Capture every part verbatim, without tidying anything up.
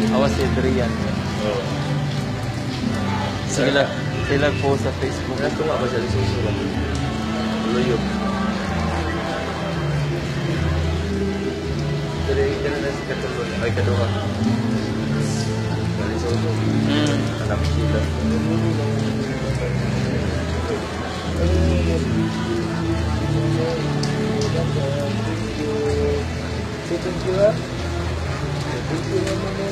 Awas si Adrian. Oo. Sila, sila po sa Facebook. Ito nga ba siya susulat? Luyog. Pero yung gano'n na si Katulog. Ay, Kaduha. Nalisoso. Hmm. Anak sila. Thank you, ha? Thank you,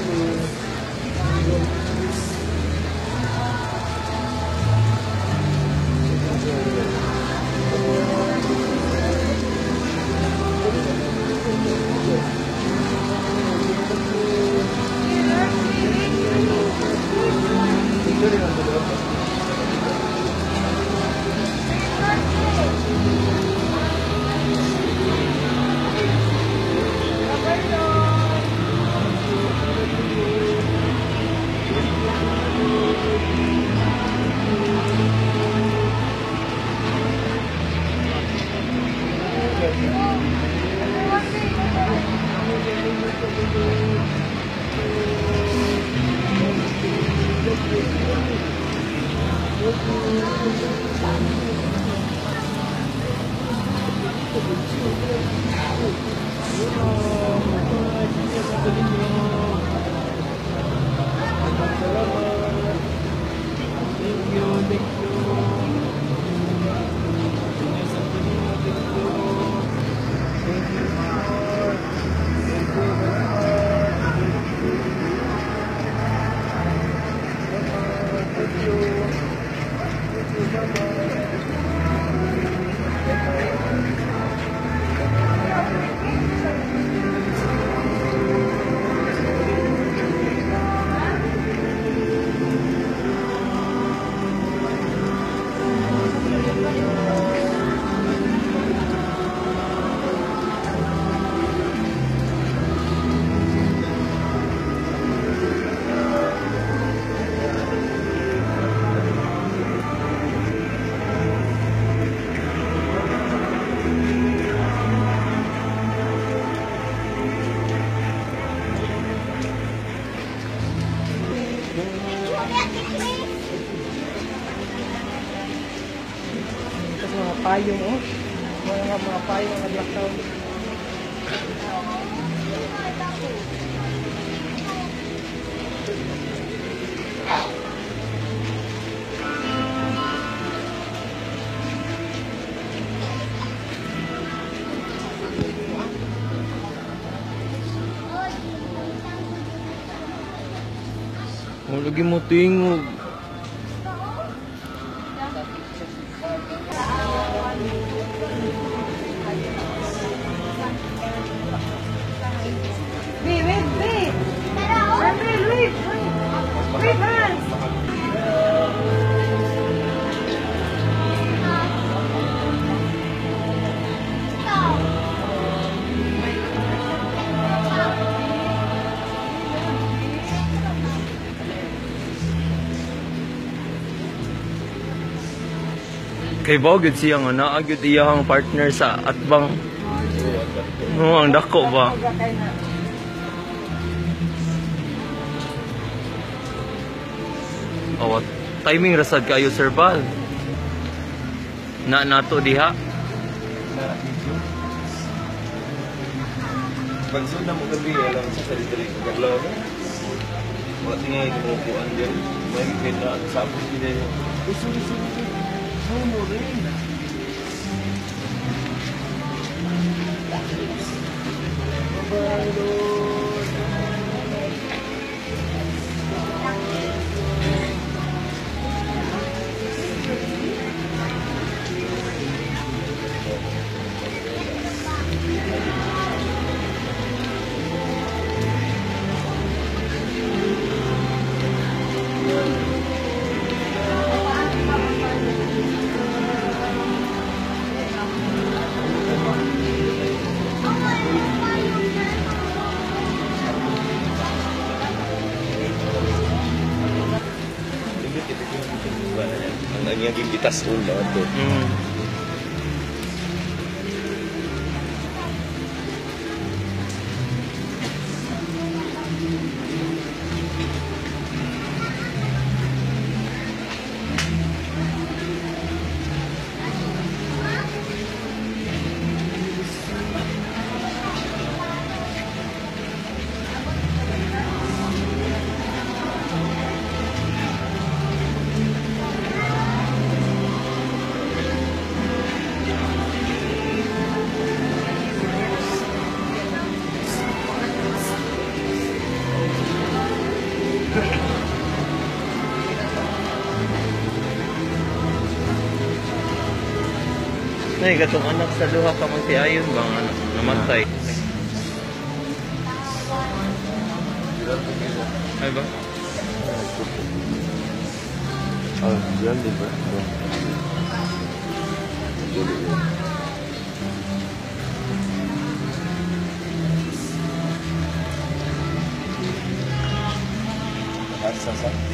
payong, oh. Mga mga payong na naglakaw. Lagi mo tingog. Wait, wait, wait. Wait, wait, wait. Wait, Hans. Kay Bogud siyang ana agud iyang partner sa atbang. No, ang dako ba? Oh, timing rasad kayo Sir Val. Na nato diha. Pagsuna mo gabi alam sa dali-dali ko gaglaw. Wala tingay mo ko andyan. May kita sa apos gid. Usul-usul. No more rain. Bye, Lord. Ang naging bitas ulo ito. Mm. Nay, katong anak sa duha ka magtiayon bang ano, namatay. Ay ba? Ah, diyan di ba? Asa sa